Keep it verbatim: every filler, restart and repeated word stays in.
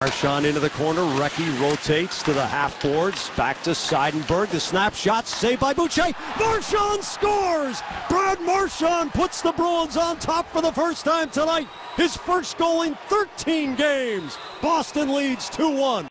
Marchand into the corner. Recchi rotates to the half boards. Back to Seidenberg. The snapshot saved by Boucher. Marchand scores! Brad Marchand puts the Bruins on top for the first time tonight. His first goal in thirteen games. Boston leads two one.